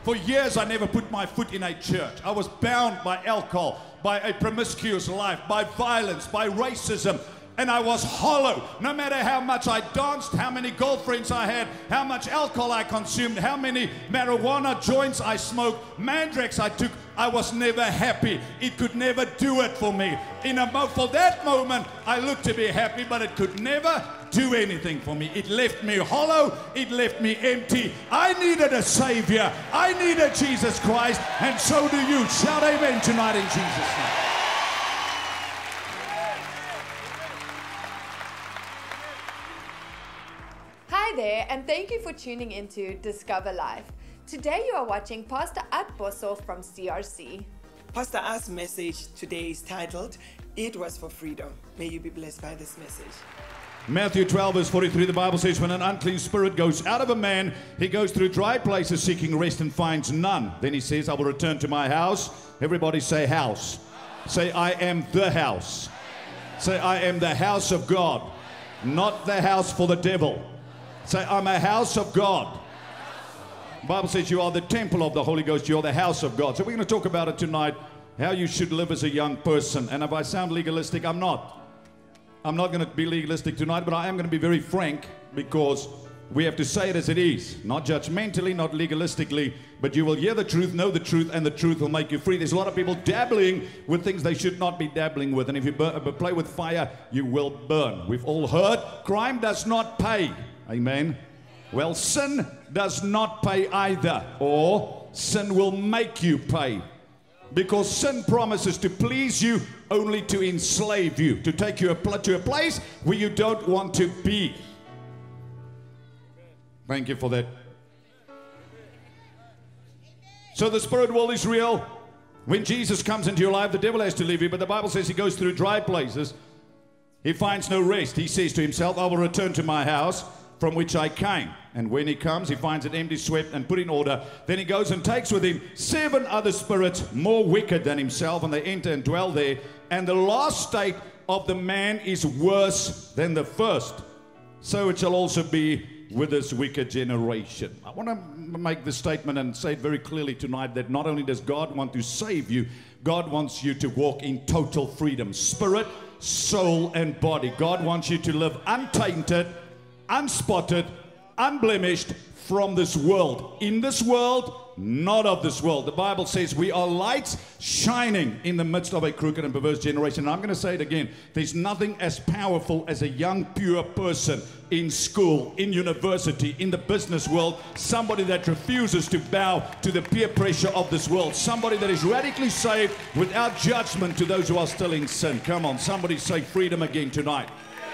For years, I never put my foot in a church. I was bound by alcohol, by a promiscuous life, by violence, by racism. And I was hollow. No matter how much I danced, how many girlfriends I had, how much alcohol I consumed, how many marijuana joints I smoked, Mandrax I took, I was never happy. It could never do it for me. For that moment, I looked to be happy, but it could never do anything for me. It left me hollow. It left me empty. I needed a Savior. I needed Jesus Christ, and so do you. Shout amen tonight in Jesus' name. Hi there, and thank you for tuning into Discover Life. Today you are watching Pastor Art Boshoff from CRC. Pastor Art's message today is titled, It Was for Freedom. May you be blessed by this message. Matthew 12 verse 43, the Bible says, when an unclean spirit goes out of a man, he goes through dry places seeking rest and finds none. Then he says, I will return to my house. Everybody say house. Say, I am the house. Say, I am the house of God, not the house for the devil. Say, I'm a house of God. The Bible says you are the temple of the Holy Ghost. You're the house of God. So we're going to talk about it tonight, how you should live as a young person. And if I sound legalistic, I'm not. I'm not going to be legalistic tonight, but I am going to be very frank, because we have to say it as it is. Not judgmentally, not legalistically, but you will hear the truth, know the truth, and the truth will make you free. There's a lot of people dabbling with things they should not be dabbling with. And if you play with fire, you will burn. We've all heard crime does not pay. Amen. Well, sin does not pay either, or sin will make you pay. Because sin promises to please you only to enslave you, to take you to a place where you don't want to be. Thank you for that. So the spirit world is real. When Jesus comes into your life, the devil has to leave you, but the Bible says he goes through dry places. He finds no rest. He says to himself, I will return to my house from which I came. And when he comes, he finds it empty, swept, and put in order. Then he goes and takes with him 7 other spirits more wicked than himself, and they enter and dwell there. And the last state of the man is worse than the first. So it shall also be with this wicked generation. I want to make this statement and say it very clearly tonight, that not only does God want to save you, God wants you to walk in total freedom. Spirit, soul, and body. God wants you to live untainted, unspotted, unblemished from this world. In this world, not of this world. The Bible says we are lights shining in the midst of a crooked and perverse generation. And I'm going to say it again. There's nothing as powerful as a young, pure person in school, in university, in the business world. Somebody that refuses to bow to the peer pressure of this world. Somebody that is radically saved without judgment to those who are still in sin. Come on, somebody say freedom again tonight.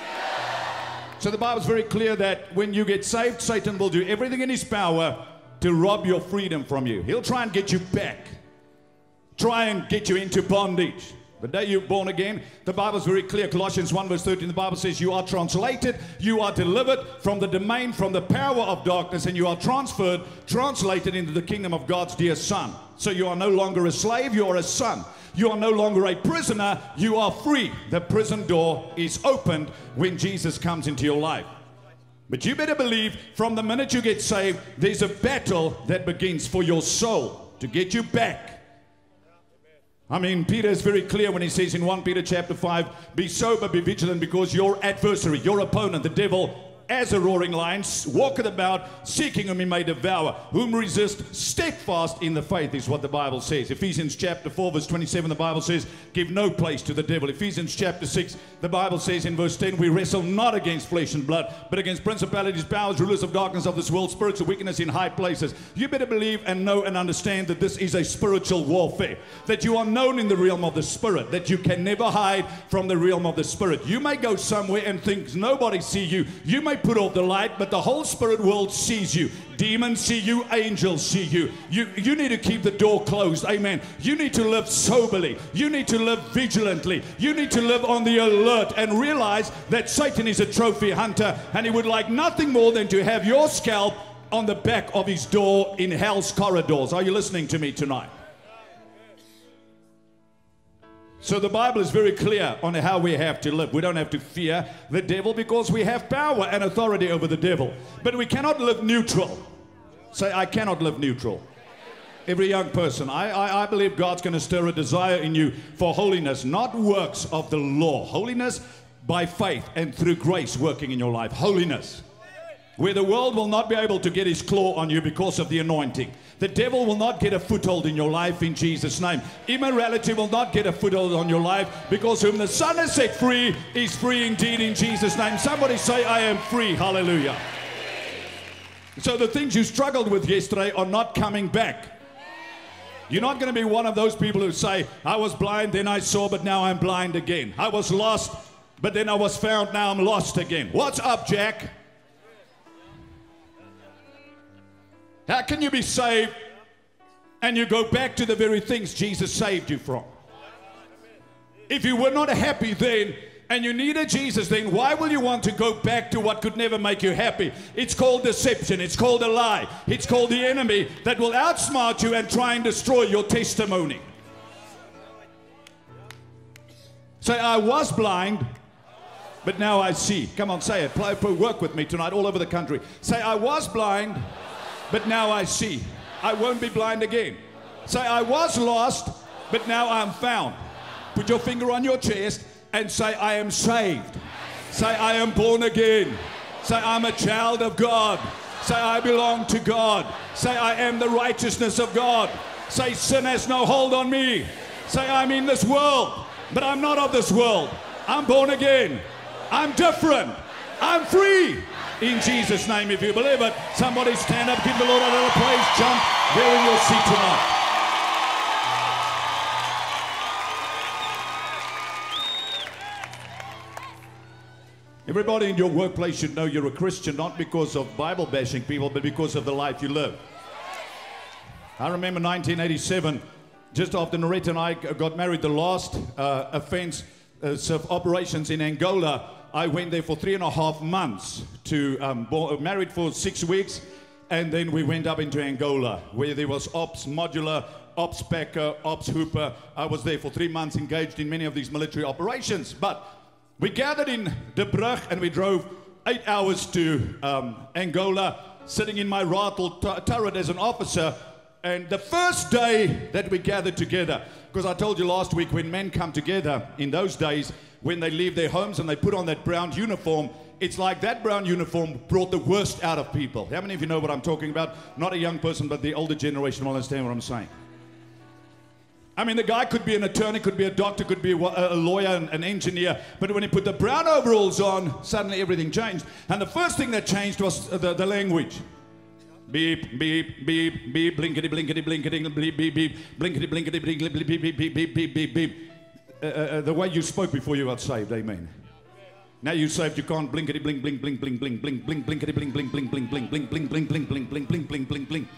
So the Bible's very clear that when you get saved, Satan will do everything in his power to rob your freedom from you. He'll try and get you back. Try and get you into bondage. The day you're born again, the Bible's very clear. Colossians 1 verse 13, the Bible says you are translated, you are delivered from the domain, from the power of darkness, and you are translated into the kingdom of God's dear Son. So you are no longer a slave, you are a son. You are no longer a prisoner, you are free. The prison door is opened when Jesus comes into your life. But you better believe from the minute you get saved, there's a battle that begins for your soul to get you back. I mean, Peter is very clear when he says in 1 Peter chapter 5, be sober, be vigilant, because your adversary, your opponent, the devil, as a roaring lion, walketh about, seeking whom he may devour. Whom resist steadfast in the faith, is what the Bible says. Ephesians chapter 4 verse 27, the Bible says, give no place to the devil. Ephesians chapter 6, the Bible says in verse 10, we wrestle not against flesh and blood, but against principalities, powers, rulers of darkness of this world, spirits of wickedness in high places. You better believe and know and understand that this is a spiritual warfare, that you are known in the realm of the Spirit, that you can never hide from the realm of the Spirit. You may go somewhere and think nobody see you. You may put off the light, but the whole spirit world sees you. Demons see you, angels see you. You need to keep the door closed. Amen. You need to live soberly. You need to live vigilantly. You need to live on the alert and realize that Satan is a trophy hunter, and he would like nothing more than to have your scalp on the back of his door in hell's corridors. Are you listening to me tonight? So the Bible is very clear on how we have to live. We don't have to fear the devil because we have power and authority over the devil. But we cannot live neutral. Say, I cannot live neutral. Every young person, I believe God's going to stir a desire in you for holiness, not works of the law. Holiness by faith and through grace working in your life. Holiness. Where the world will not be able to get his claw on you because of the anointing. The devil will not get a foothold in your life in Jesus' name. Immorality will not get a foothold on your life, because whom the Son has set free is free indeed in Jesus' name. Somebody say, I am free. Hallelujah. So the things you struggled with yesterday are not coming back. You're not going to be one of those people who say, I was blind, then I saw, but now I'm blind again. I was lost, but then I was found, now I'm lost again. What's up, Jack? How can you be saved and you go back to the very things Jesus saved you from? If you were not happy then and you needed Jesus then, why will you want to go back to what could never make you happy? It's called deception. It's called a lie. It's called the enemy that will outsmart you and try and destroy your testimony. Say, I was blind, but now I see. Come on, say it. Work with me tonight all over the country. Say, I was blind, but now I see. I won't be blind again. Say, I was lost, but now I'm found. Put your finger on your chest and say, I am saved. Say, I am born again. Say, I'm a child of God. Say, I belong to God. Say, I am the righteousness of God. Say, sin has no hold on me. Say, I'm in this world, but I'm not of this world. I'm born again. I'm different. I'm free. In Jesus' name, if you believe it, somebody stand up, give the Lord a little praise, jump there in your seat tonight. Everybody in your workplace should know you're a Christian, not because of Bible bashing people, but because of the life you live. I remember 1987, just after Noretta and I got married, the last offense of operations in Angola. I went there for 3.5 months to married for 6 weeks, and then we went up into Angola, where there was Ops Modular, Ops Packer, Ops Hooper. I was there for 3 months, engaged in many of these military operations. But we gathered in De Brugge, and we drove 8 hours to Angola, sitting in my Ratel turret as an officer. And the first day that we gathered together, because I told you last week, when men come together in those days, when they leave their homes and they put on that brown uniform, it's like that brown uniform brought the worst out of people. How many of you know what I'm talking about? Not a young person, but the older generation will understand what I'm saying. I mean, the guy could be an attorney, could be a doctor, could be a lawyer, an engineer, but when he put the brown overalls on, suddenly everything changed. And the first thing that changed was the language. Beep, beep, beep, beep, blinkety, blinkety, blinkety, beep, beep, beep, blinkety, blinkety, blinkety, beep, beep, beep, beep, beep, beep, beep. The way you spoke before you got saved, amen. Now you're saved, you can't blinkety, blink, blink, blink, blink, blink, blink, blink, blinkety, blink, blink, blink, blink, blink, blink, blink, blink, blink, blink, blink, blink, blink, blink, blink.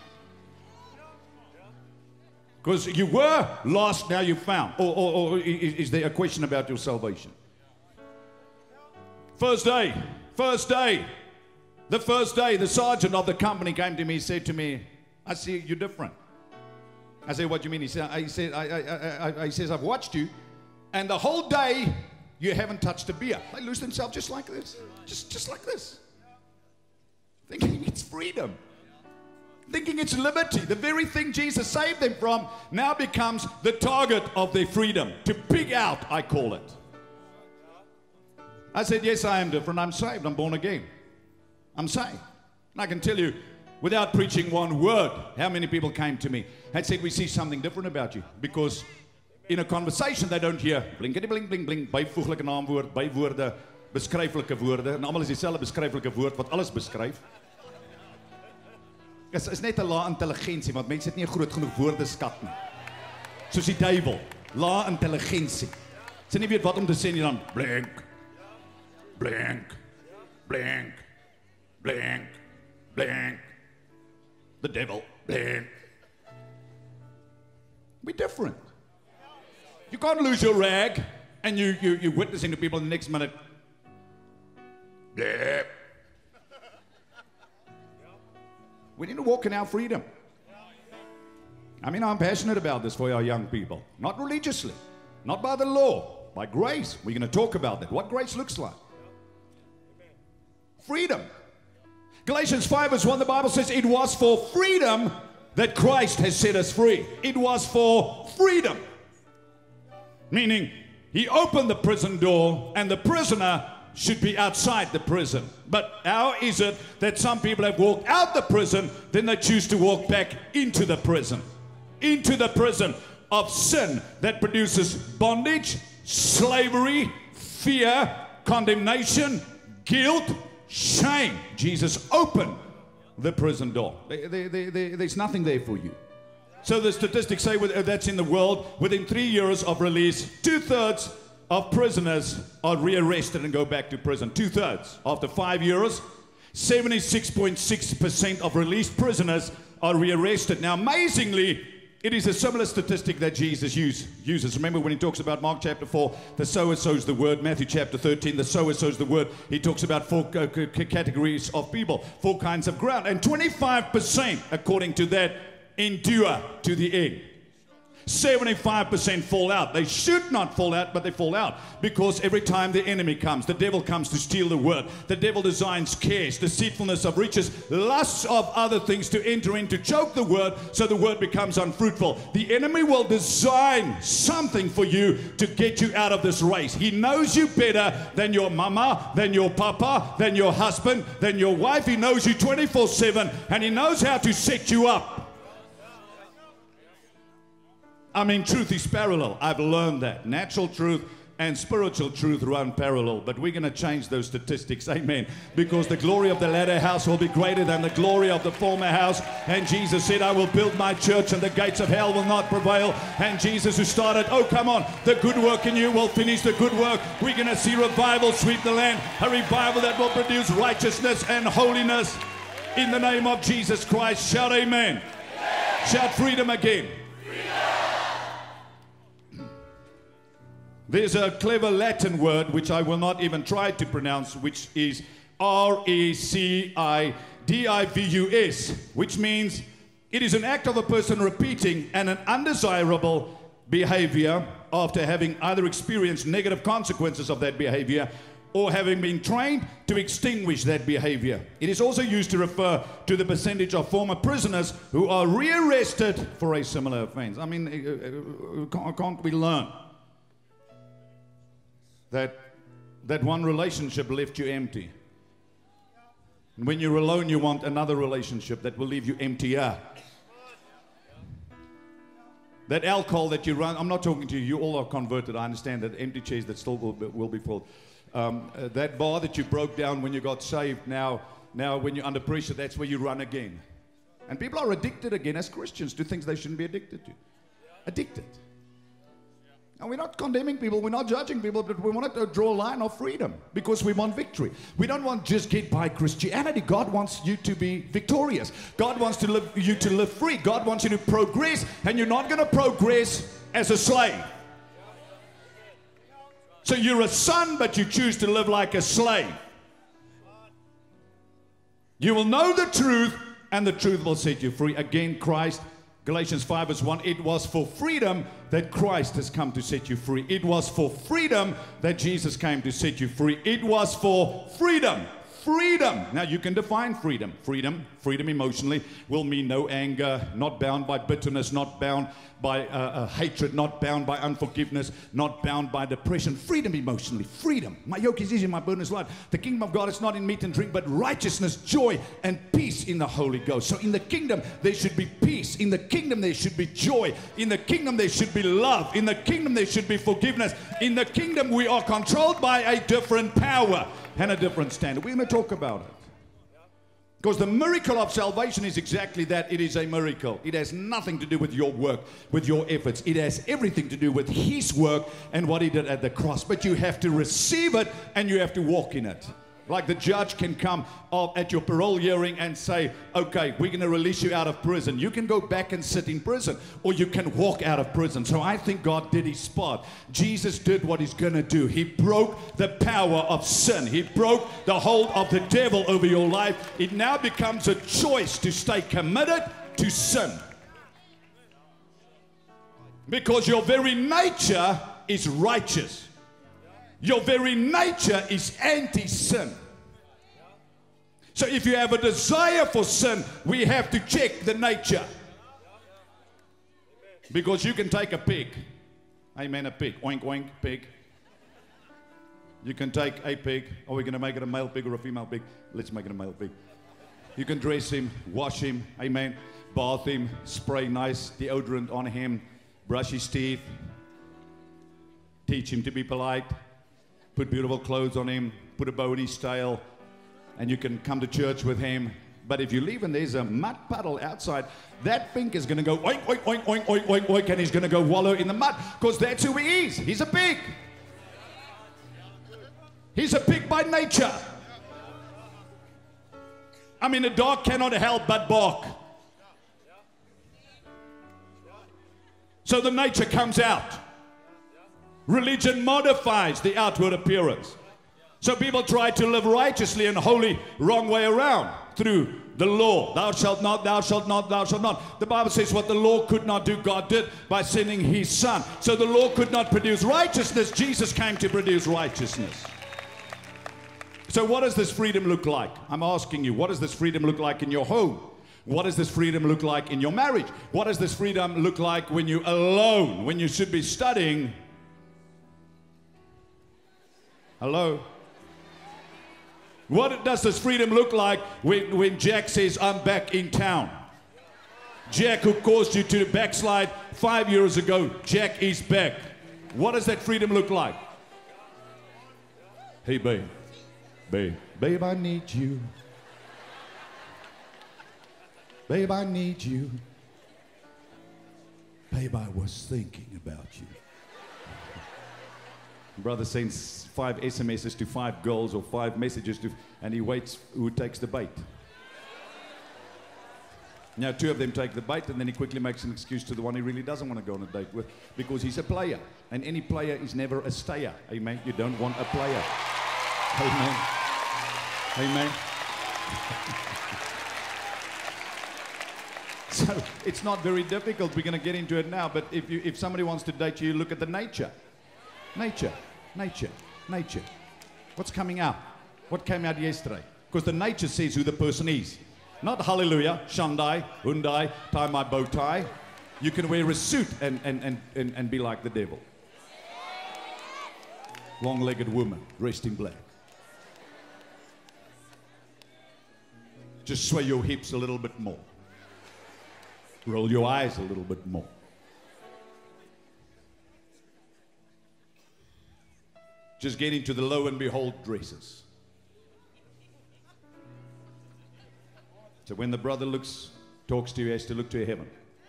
Because you were lost, now you're found. Or is there a question about your salvation? First day, the first day, the sergeant of the company came to me, said to me, I see you're different. I said, what do you mean? He says, I've watched you, and the whole day you haven't touched a beer. They lose themselves just like this, just like this. Thinking it's freedom. Thinking it's liberty. The very thing Jesus saved them from now becomes the target of their freedom. To pig out, I call it. I said, yes, I am different. I'm saved. I'm born again. I'm saved. And I can tell you, without preaching one word, how many people came to me and said, we see something different about you. Because in a conversation, they don't hear blinkety blink blink blink, byvoeglike naamwoord, bywoorde, beskryflike woorde. En almal is dieselfde beskryflike woord wat alles beskryf. Is net 'n lae intelligensie, want mense het nie 'n groot genoeg woordeskat nie. Soos die duiwel, lae intelligensie. Sy nie weet wat om te sê nie, dan blink, blink, blink, blink, blink. The devil, blink. We're different. You can't lose your rag and you're witnessing to people in the next minute. Blip. We need to walk in our freedom. I mean, I'm passionate about this for our young people. Not religiously, not by the law, by grace. We're going to talk about that, what grace looks like. Freedom. Galatians 5:1, the Bible says, it was for freedom that Christ has set us free. It was for freedom. Meaning, he opened the prison door and the prisoner should be outside the prison. But how is it that some people have walked out the prison, then they choose to walk back into the prison? Into the prison of sin that produces bondage, slavery, fear, condemnation, guilt, shame. Jesus opened the prison door. There's nothing there for you. So the statistics say that's in the world, within 3 years of release, 2/3 of prisoners are rearrested and go back to prison. 2/3. After 5 years, 76.6% of released prisoners are rearrested. Now, amazingly, it is a similar statistic that Jesus uses. Remember when he talks about Mark chapter 4, the sower sows the word. Matthew chapter 13, the sower sows the word. He talks about 4 categories of people, 4 kinds of ground. And 25%, according to that, endure to the end. 75% fall out. They should not fall out, but they fall out because every time the enemy comes, the devil comes to steal the word. The devil designs cares, deceitfulness of riches, lusts of other things to enter in to choke the word so the word becomes unfruitful. The enemy will design something for you to get you out of this race. He knows you better than your mama, than your papa, than your husband, than your wife. He knows you 24/7 and he knows how to set you up. I mean, truth is parallel. I've learned that. Natural truth and spiritual truth run parallel. But we're going to change those statistics. Amen. Because the glory of the latter house will be greater than the glory of the former house. And Jesus said, I will build my church and the gates of hell will not prevail. And Jesus who started, oh, come on, the good work in you will finish the good work. We're going to see revival sweep the land. A revival that will produce righteousness and holiness. In the name of Jesus Christ. Shout amen. Shout freedom again. There's a clever Latin word which I will not even try to pronounce, which is recidivus, which means it is an act of a person repeating an undesirable behavior after having either experienced negative consequences of that behavior or having been trained to extinguish that behavior. It is also used to refer to the percentage of former prisoners who are rearrested for a similar offense. I mean, can't we learn that one relationship left you empty? When you're alone, you want another relationship that will leave you emptier. That alcohol that you run, I'm not talking to you, you all are converted. I understand that empty chairs that still will be filled. That bar that you broke down when you got saved, now when you're under pressure, that's where you run again. And people are addicted again as Christians to things they shouldn't be addicted to. Addicted. And we're not condemning people, we're not judging people, but we want to draw a line of freedom because we want victory. We don't want just get by Christianity. God wants you to be victorious. God wants you to live free. God wants you to progress, and you're not going to progress as a slave. So you're a son, but you choose to live like a slave. You will know the truth, and the truth will set you free. Again, Christ, Galatians 5 verse 1, it was for freedom that Christ has come to set you free. It was for freedom that Jesus came to set you free. It was for freedom. Freedom. Now you can define freedom. Freedom emotionally will mean no anger, not bound by bitterness, not bound by hatred, not bound by unforgiveness, not bound by depression. Freedom emotionally. Freedom. My yoke is easy, my burden is light. The kingdom of God is not in meat and drink, but righteousness, joy, and peace in the Holy Ghost. So in the kingdom, there should be peace. In the kingdom, there should be joy. In the kingdom, there should be love. In the kingdom, there should be forgiveness. In the kingdom, we are controlled by a different power and a different standard. We're going to talk about it. Because the miracle of salvation is exactly that. It is a miracle. It has nothing to do with your work, with your efforts. It has everything to do with His work and what He did at the cross. But you have to receive it and you have to walk in it. Like the judge can come at your parole hearing and say, okay, we're going to release you out of prison. You can go back and sit in prison, or you can walk out of prison. So I think God did His part. Jesus did what He's going to do. He broke the power of sin. He broke the hold of the devil over your life. It now becomes a choice to stay committed to sin. Because your very nature is righteous. Your very nature is anti-sin. So if you have a desire for sin, we have to check the nature. Because you can take a pig. Amen, a pig. Oink, oink, pig. You can take a pig. Are we going to make it a male pig or a female pig? Let's make it a male pig. You can dress him, wash him, amen, bath him, spray nice deodorant on him, brush his teeth, teach him to be polite, put beautiful clothes on him, put a bow in his tail, and you can come to church with him. But if you leave and there's a mud puddle outside, that pig is going to go oink, oink, oink, oink, oink, oink, oink, and he's going to go wallow in the mud because that's who he is. He's a pig. He's a pig by nature. I mean, a dog cannot help but bark. So the nature comes out. Religion modifies the outward appearance. So people try to live righteously and holy wrong way around through the law. Thou shalt not, thou shalt not, thou shalt not. The Bible says what the law could not do, God did by sending his son. So the law could not produce righteousness. Jesus came to produce righteousness. So what does this freedom look like? I'm asking you, what does this freedom look like in your home? What does this freedom look like in your marriage? What does this freedom look like when you're alone, when you should be studying? Hello? What does this freedom look like when Jack says, I'm back in town? Jack, who caused you to backslide 5 years ago, Jack is back. What does that freedom look like? Hey, babe. Babe, I need you. Babe, I need you. Babe, I was thinking about you. Brother sends 5 SMSs to 5 girls or 5 messages to, and he waits who takes the bait. Now 2 of them take the bait, and then he quickly makes an excuse to the one he really doesn't want to go on a date with because he's a player. And any player is never a stayer. Amen. You don't want a player. Amen. Amen. So it's not very difficult. We're going to get into it now. But if somebody wants to date you, look at the nature. Nature. What's coming out? What came out yesterday? Because the nature says who the person is. Not hallelujah, Shandai, Hyundai, tie my bow tie. You can wear a suit and be like the devil. Long-legged woman, dressed in black. Just sway your hips a little bit more. Roll your eyes a little bit more. Just get into the lo and behold dresses. So when the brother talks to you, he has to look to heaven.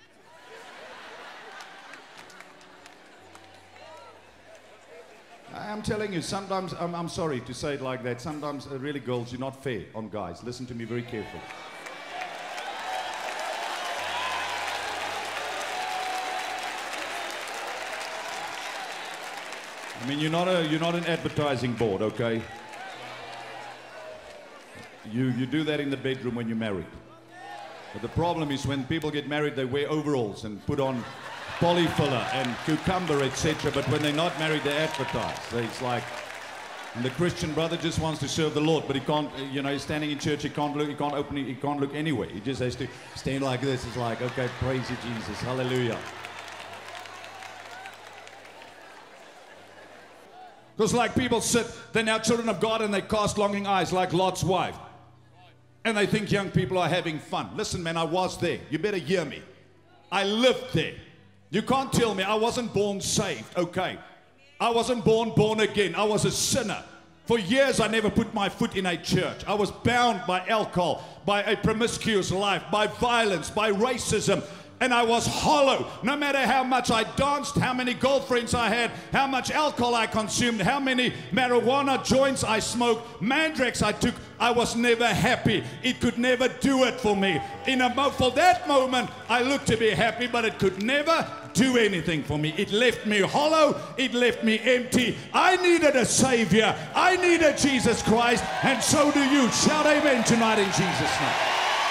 I'm telling you, sometimes, I'm sorry to say it like that, sometimes really girls, you're not fair on guys. Listen to me very carefully. I mean, you're not an advertising board, okay? You do that in the bedroom when you're married. But the problem is when people get married, they wear overalls and put on polyfiller and cucumber, etc. But when they're not married, they advertise. So it's like, and the Christian brother just wants to serve the Lord, but he can't. You know, he's standing in church. He can't look. He can't look anywhere. He just has to stand like this. It's like, okay, praise you, Jesus, hallelujah. Because like people sit, they're now children of God and they cast longing eyes like Lot's wife. And they think young people are having fun. Listen, man, I was there. You better hear me. I lived there. You can't tell me I wasn't born saved, okay? I wasn't born again. I was a sinner. For years, I never put my foot in a church. I was bound by alcohol, by a promiscuous life, by violence, by racism. And I was hollow. No matter how much I danced, how many girlfriends I had, how much alcohol I consumed, how many marijuana joints I smoked, Mandrax I took, I was never happy. It could never do it for me. For that moment, I looked to be happy, but it could never do anything for me. It left me hollow. It left me empty. I needed a Savior. I needed Jesus Christ, and so do you. Shout amen tonight in Jesus' name.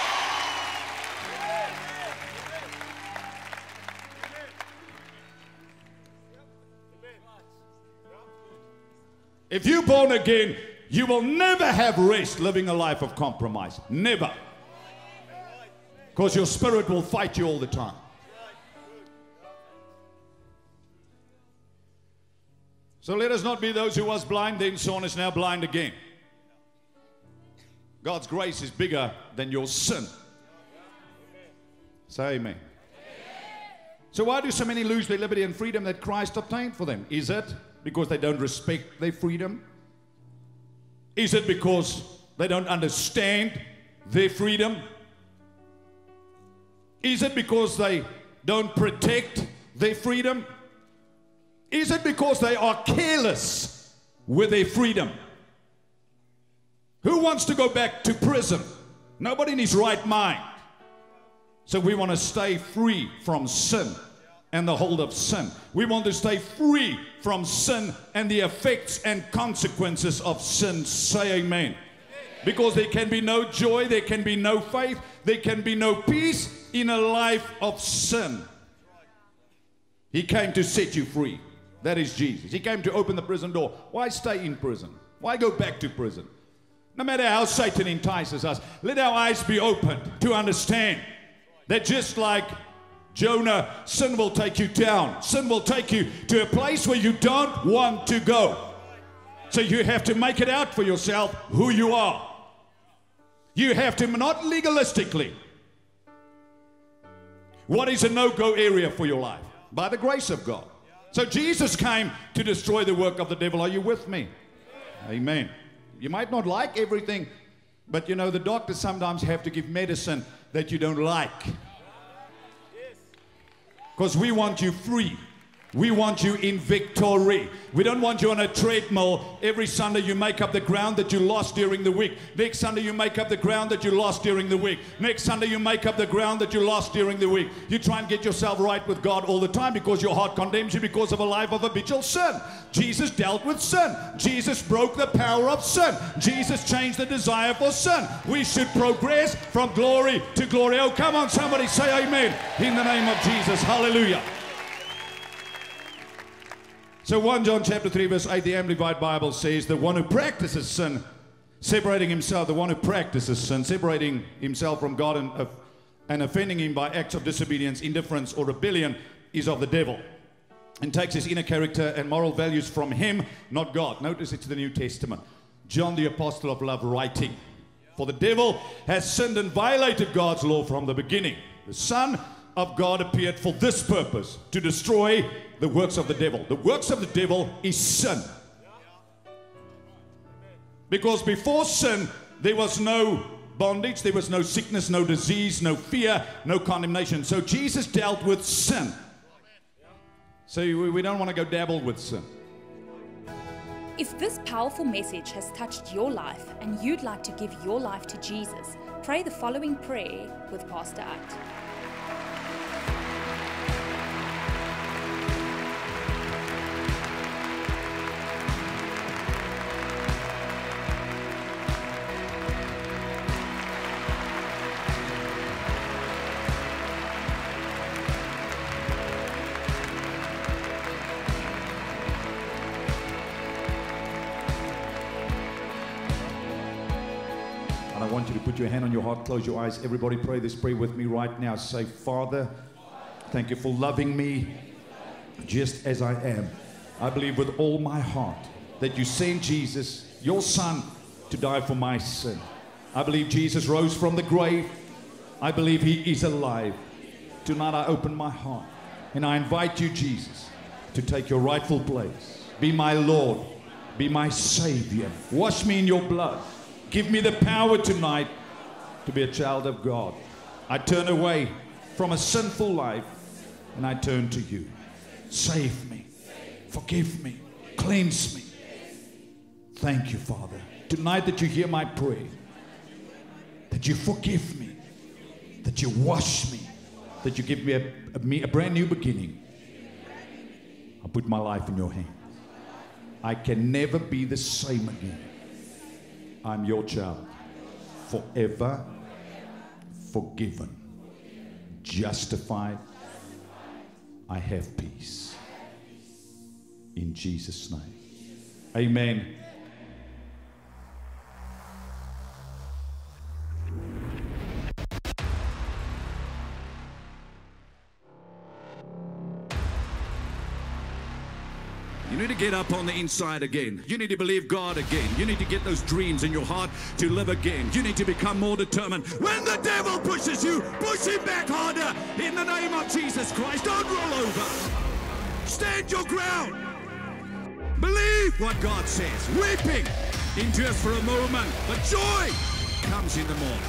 If you're born again, you will never have rest living a life of compromise. Never. Because your spirit will fight you all the time. So let us not be those who was blind, then saw, and is now blind again. God's grace is bigger than your sin. Say amen. So why do so many lose their liberty and freedom that Christ obtained for them? Is it because they don't respect their freedom? Is it because they don't understand their freedom? Is it because they don't protect their freedom? Is it because they are careless with their freedom? Who wants to go back to prison? Nobody in his right mind. So we want to stay free from sin and the hold of sin. We want to stay free from sin and the effects and consequences of sin. Say amen. Because there can be no joy, there can be no faith, there can be no peace in a life of sin. He came to set you free. That is Jesus. He came to open the prison door. Why stay in prison? Why go back to prison? No matter how Satan entices us, let our eyes be opened to understand that just like Jonah, sin will take you down. Sin will take you to a place where you don't want to go. So you have to make it out for yourself who you are. You have to, not legalistically. What is a no-go area for your life? By the grace of God. So Jesus came to destroy the work of the devil. Are you with me? Amen. You might not like everything, but you know, the doctors sometimes have to give medicine that you don't like. Because we want you free. We want you in victory. We don't want you on a treadmill. Every Sunday you make up the ground that you lost during the week. Next Sunday you make up the ground that you lost during the week. Next Sunday you make up the ground that you lost during the week. You try and get yourself right with God all the time because your heart condemns you because of a life of habitual sin. Jesus dealt with sin. Jesus broke the power of sin. Jesus changed the desire for sin. We should progress from glory to glory. Oh, come on, somebody say amen in the name of Jesus. Hallelujah. So 1 John chapter 3 verse 8, the Amplified Bible says, the one who practices sin, separating himself, the one who practices sin, separating himself from God and offending him by acts of disobedience, indifference, or rebellion, is of the devil, and takes his inner character and moral values from him, not God. Notice it's the New Testament. John the apostle of love writing. For the devil has sinned and violated God's law from the beginning. The Son of God appeared for this purpose, to destroy the works of the devil. The works of the devil is sin. Because before sin, there was no bondage, there was no sickness, no disease, no fear, no condemnation. So Jesus dealt with sin. So we don't want to go dabble with sin. If this powerful message has touched your life and you'd like to give your life to Jesus, pray the following prayer with Pastor Art. I want you to put your hand on your heart, close your eyes. Everybody pray this prayer with me right now. Say, Father, thank you for loving me just as I am. I believe with all my heart that you sent Jesus, your Son, to die for my sin. I believe Jesus rose from the grave. I believe he is alive. Tonight I open my heart and I invite you, Jesus, to take your rightful place. Be my Lord. Be my Savior. Wash me in your blood. Give me the power tonight to be a child of God. I turn away from a sinful life and I turn to you. Save me. Forgive me. Cleanse me. Thank you, Father. Tonight that you hear my prayer, that you forgive me, that you wash me, that you give me a brand new beginning. I put my life in your hands. I can never be the same again. I'm your child, forever forgiven, justified. I have peace. In Jesus' name. Amen. You need to to get up on the inside again. You need to believe God again. You need to get those dreams in your heart to live again. You need to become more determined. When the devil pushes you, push him back harder. In the name of Jesus Christ, don't roll over. Stand your ground. Believe what God says. Weeping endures for a moment, but joy comes in the morning.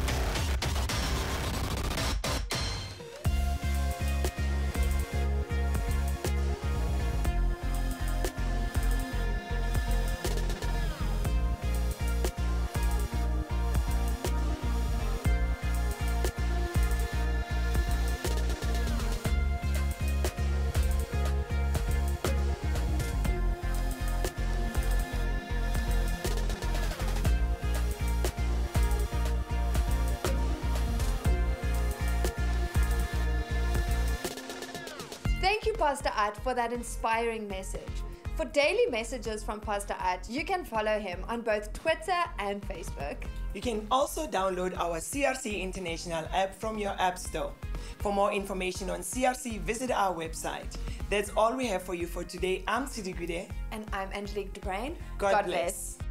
Thank you, Pastor At, for that inspiring message. For daily messages from Pastor At, you can follow him on both Twitter and Facebook. You can also download our CRC International app from your app store. For more information on CRC, visit our website. That's all we have for you for today. I'm Sidi Gude. And I'm Angelique Dubrain. God bless.